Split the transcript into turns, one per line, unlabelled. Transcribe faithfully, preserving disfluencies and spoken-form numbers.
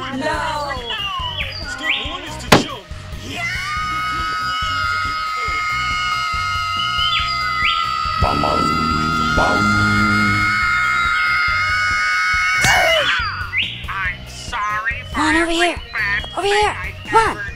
No!
Step one is to jump.
Yeah!
Bum, bum.
I'm sorry for
Come on, over
every
here.
bad
Over
thing
here.
I've
Come on.
ever